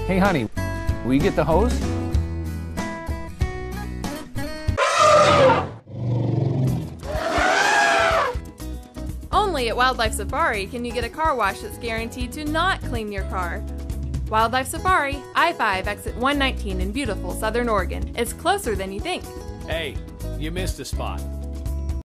Hey honey, will you get the hose? Only at Wildlife Safari can you get a car wash that's guaranteed to not clean your car. Wildlife Safari, I-5 exit 119 in beautiful Southern Oregon. It's closer than you think. Hey, you missed a spot.